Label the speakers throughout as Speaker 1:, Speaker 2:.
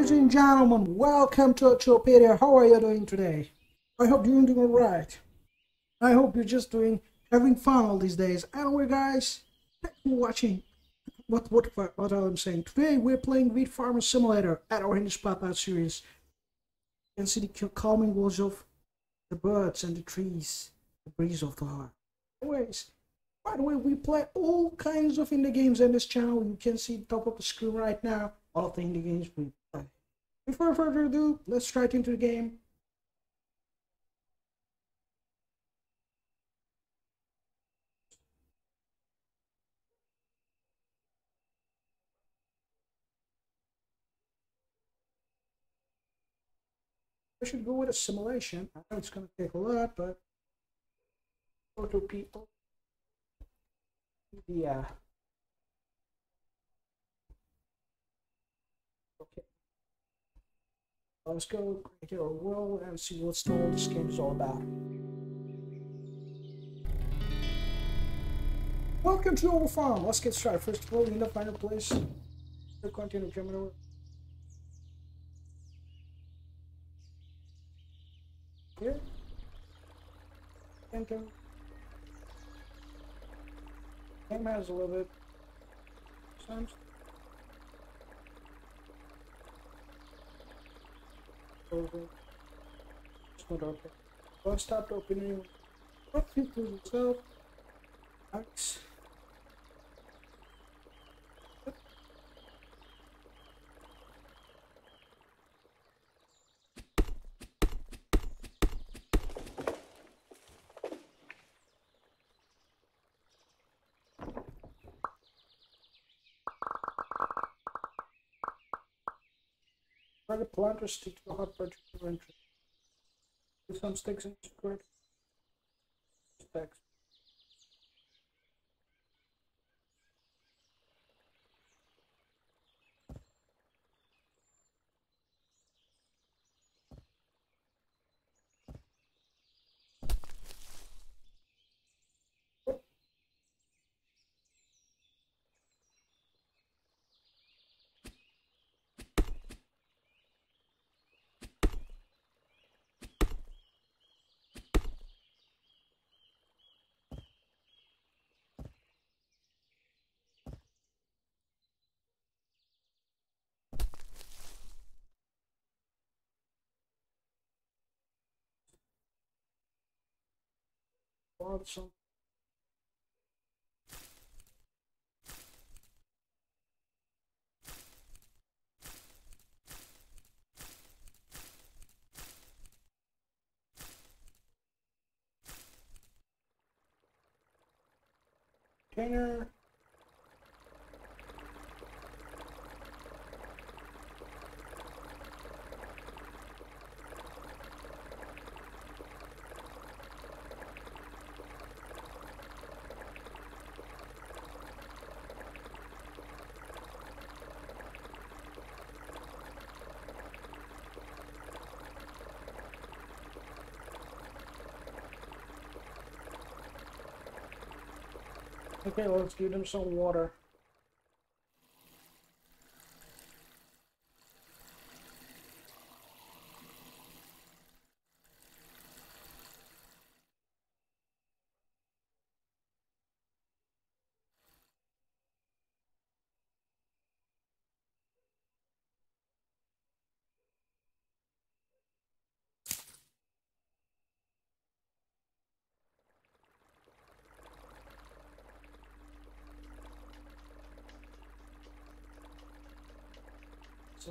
Speaker 1: Ladies and gentlemen, welcome to Ottopedia. How are you doing today? I hope you're doing alright. I hope you're just having fun all these days. Anyway, guys, thanks for watching. What I'm saying. Today we're playing Weed Farmer Simulator at our English Papa series. You can see the calming voice of the birds and the trees, the breeze of the heart. Anyways, by the way, we play all kinds of indie games on this channel. You can see the top of the screen right now. All of the indie games we play. Before further ado, let's try into the game. I should go with a simulation. I know it's going to take a lot, but Ottopedia. Okay. Let's go create our world and see what all this game is all about. Welcome to our farm. Let's get started. First of all, we need to find a place to continue camera. Here. Enter. Game has a little bit. Sounds. Over. It's not okay. So I stopped opening. What people yourself? Nice. Try to plant or stick to the hot budget entry. Put some sticks in the square. Sticks. Some container. Okay, let's give them some water. So.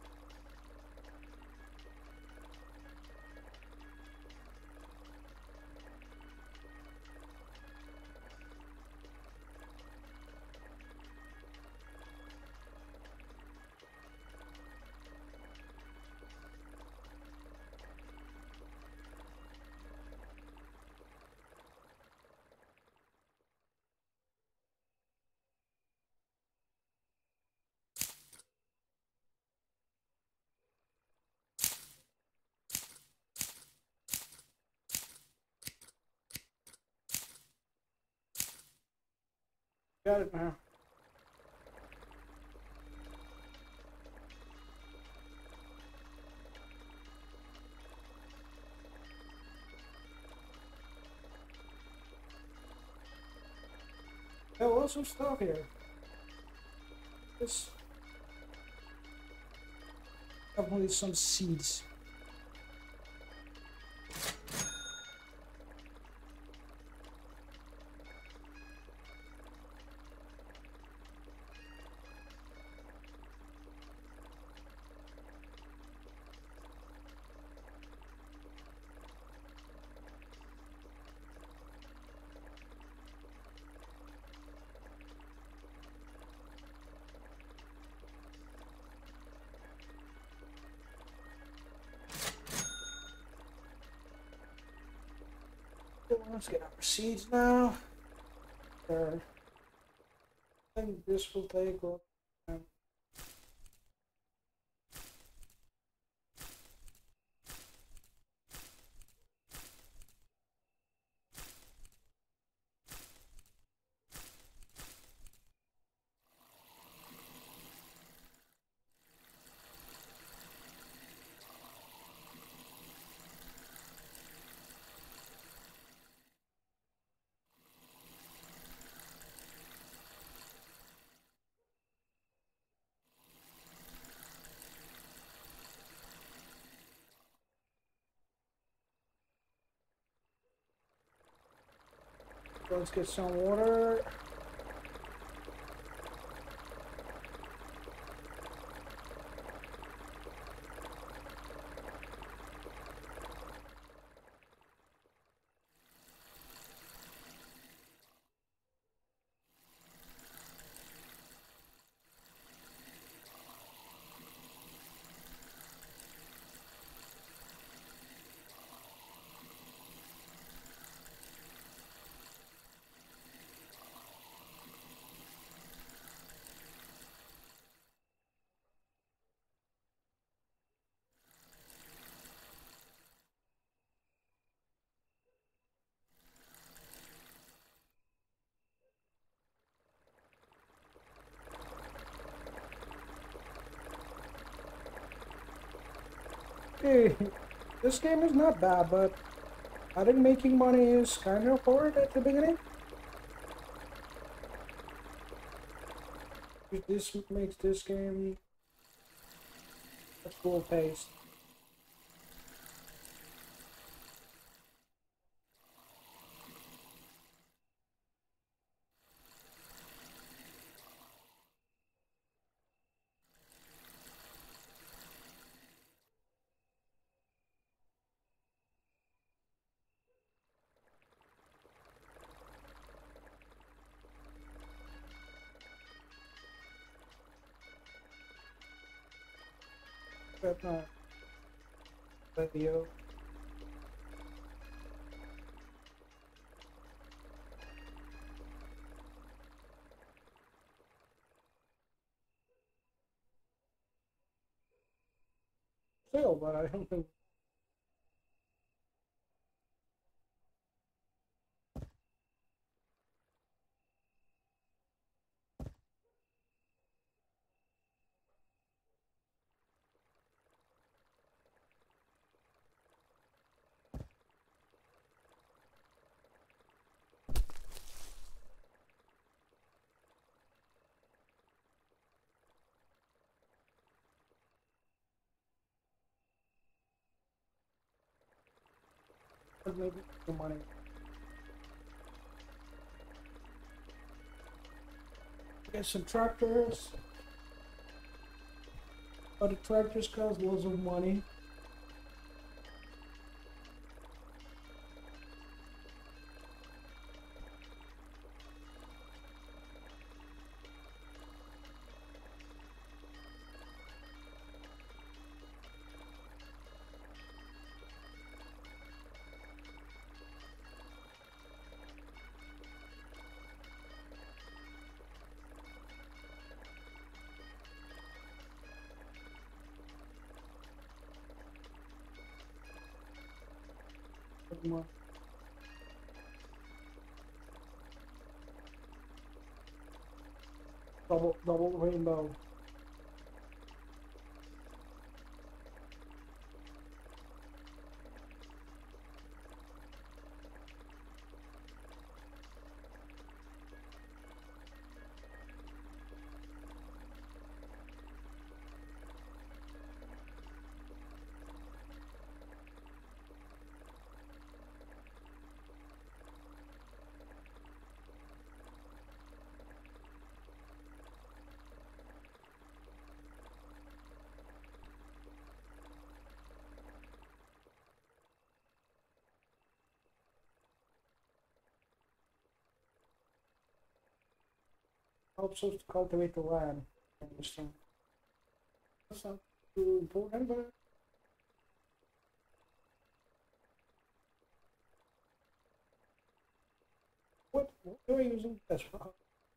Speaker 1: Got it now. Got lots of stuff here. This definitely some seeds. Let's get our seeds now. There. I think this will take a time. Let's get some water. Okay, this game is not bad, but I think making money is kind of hard at the beginning. This makes this game a slow pace. But not video. Still, but I don't think. Maybe the money. Get some tractors. But the tractors cost lots of money. Double rainbow. helps us to cultivate the land. I understand. That's not too important, but what are you using this for?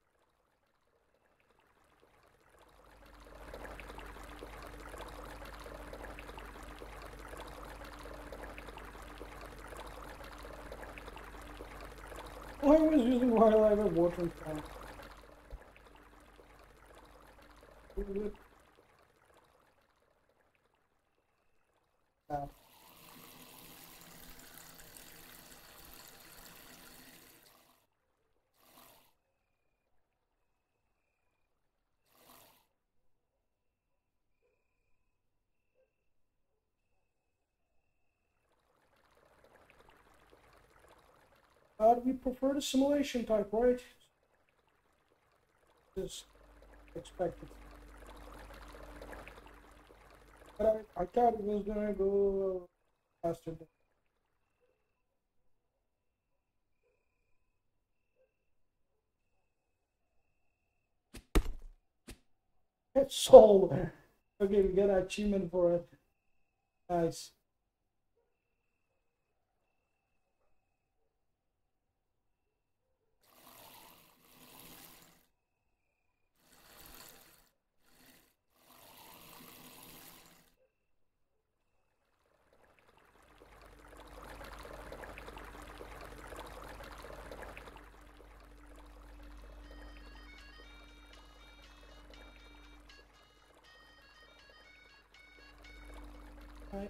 Speaker 1: I was using while I was watering plant. We prefer the simulation type, right? Just expected. But I thought it was gonna go faster. It's sold. Okay, we got an achievement for it. Nice. Right.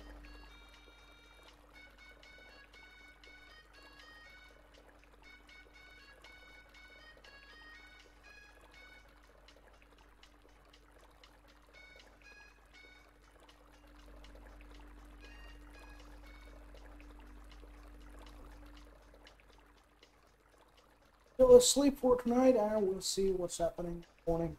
Speaker 1: So let's sleep for tonight and we'll see what's happening in the morning.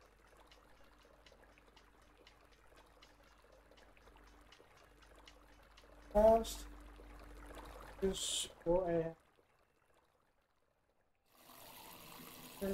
Speaker 1: Fast is 4 a.m. Okay.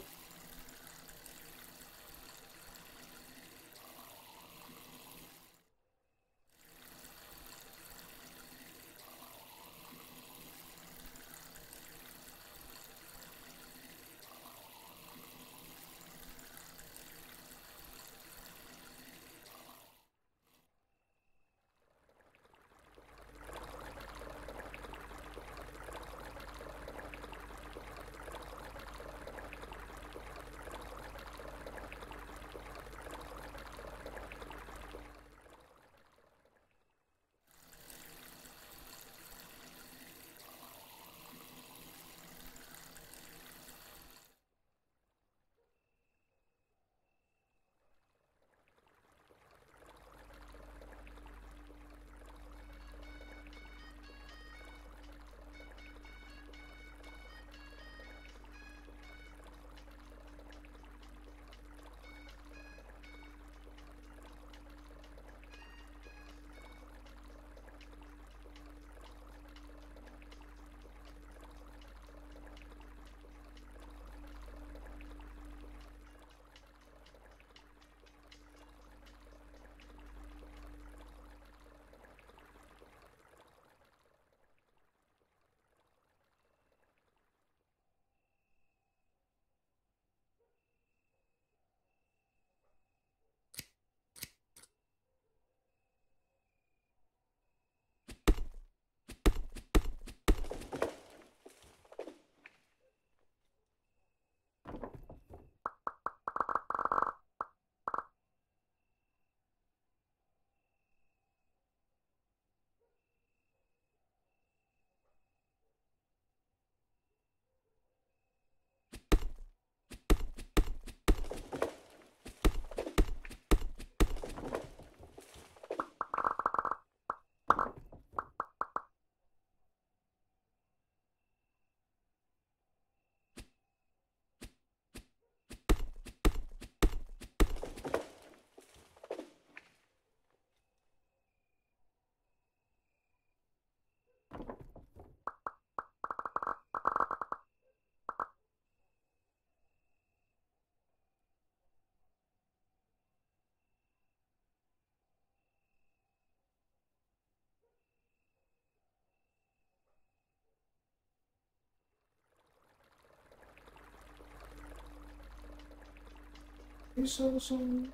Speaker 1: You saw some.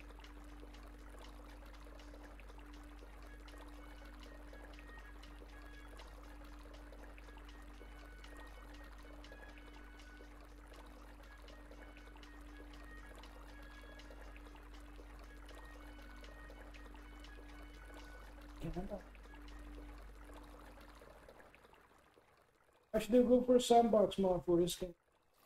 Speaker 1: I should go for a sandbox mod for this game.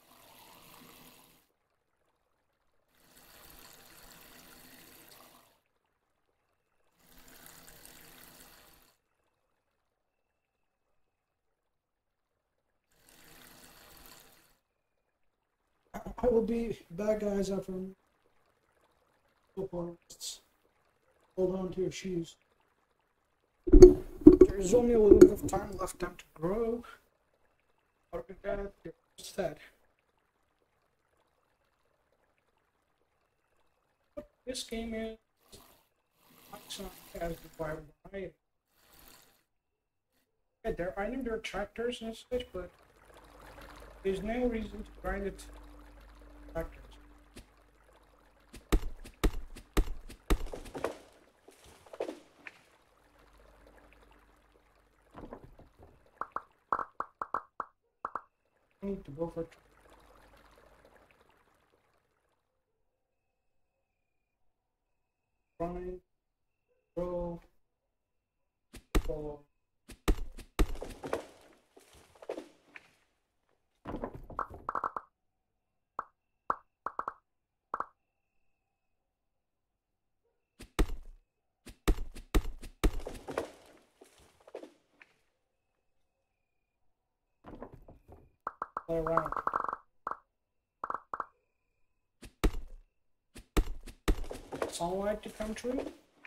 Speaker 1: I will be back, guys, after footballists. Hold on to your shoes. There's only a little bit of time left them to grow. Other than that, they're set. What this game is, has the wide variety. Yeah, I know there are tractors and such, but there's no reason to grind it. Tractors. I need to go for grind, grow, follow. Play around. Sunlight to come through.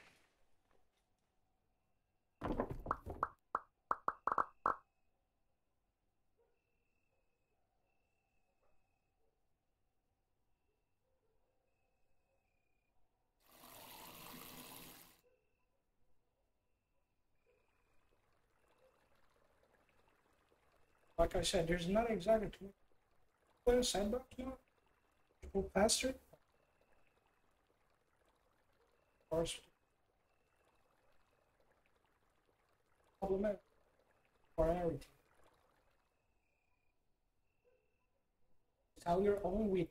Speaker 1: Like I said, there's not exactly too much sandbox now. Go faster. Course, problematic priority. Sell your own wheat.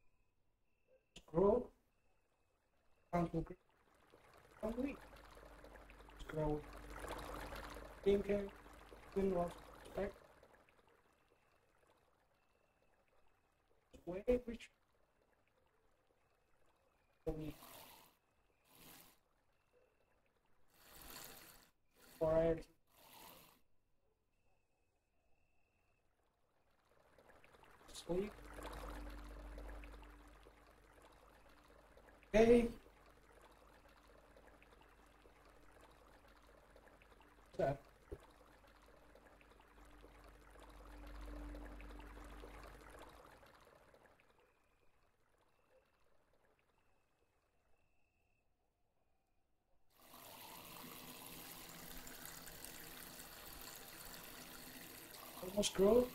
Speaker 1: Grow. Conquer own wheat. Grow. Game can win lots of respect. Way which wheat. Variety. Sleep. Okay. That. Almost growth.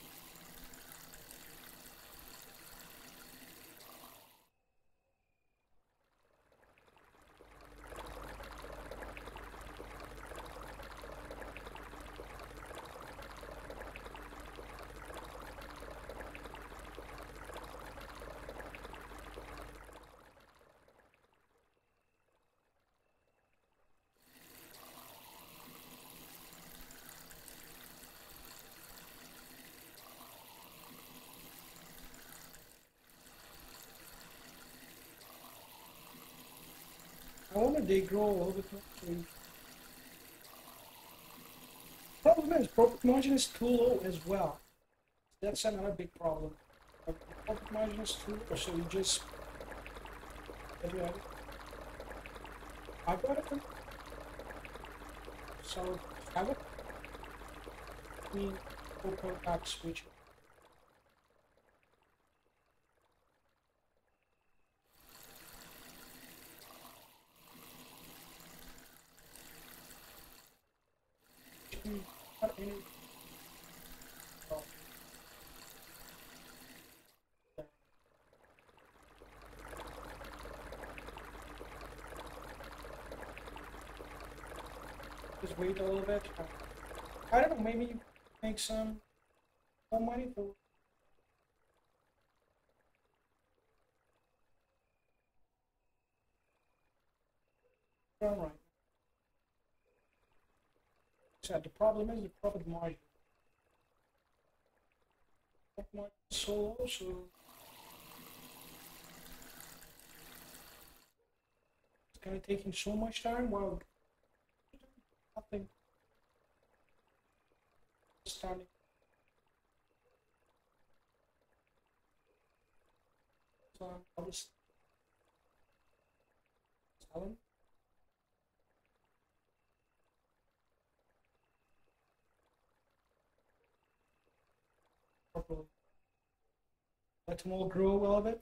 Speaker 1: I wonder they grow a little bit more. Problem is, profit margin is too low as well. That's another big problem. Like, the profit margin is too low, so you just. What do you have? I got it. So, have it. We open back switch. Not any. Just wait a little bit. I don't know, maybe make some more money for. Alright. So the problem is the profit margin. Profit margin is so low, so it's kind of taking so much time. Well, nothing. Starting. So I'll just selling. Let them all grow a little bit.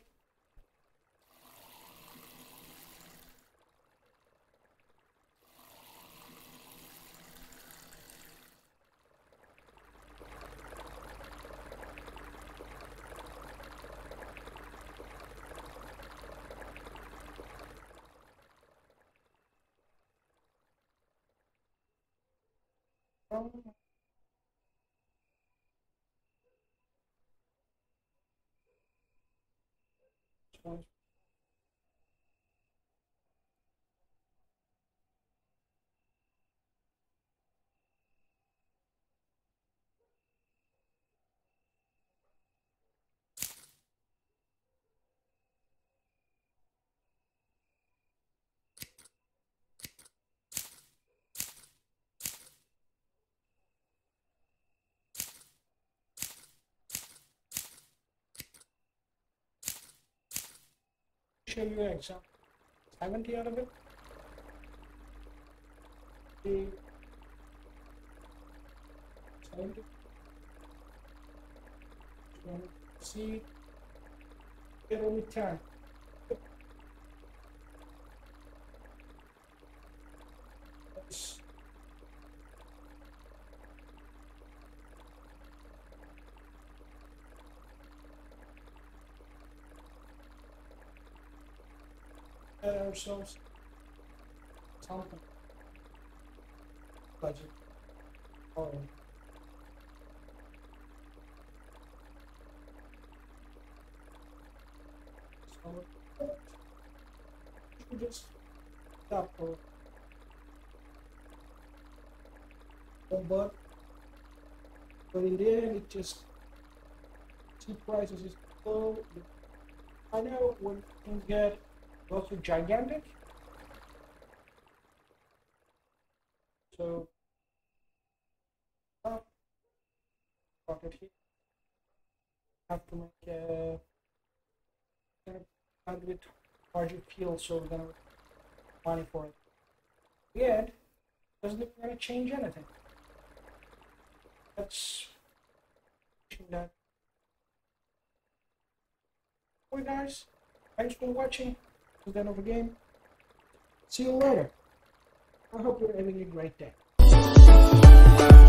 Speaker 1: Show you an example. 70 out of it. The 70. See, get only 10. That's ourselves something budget or so we just stop for but in the end it just see prices is low. I know when things get also gigantic, so got it here. Have to make a with larger field, so we're gonna money for it. Yet doesn't look gonna change anything. That's that. Okay, guys, thanks for watching. This is the end of the game. See you later. I hope you're having a great day.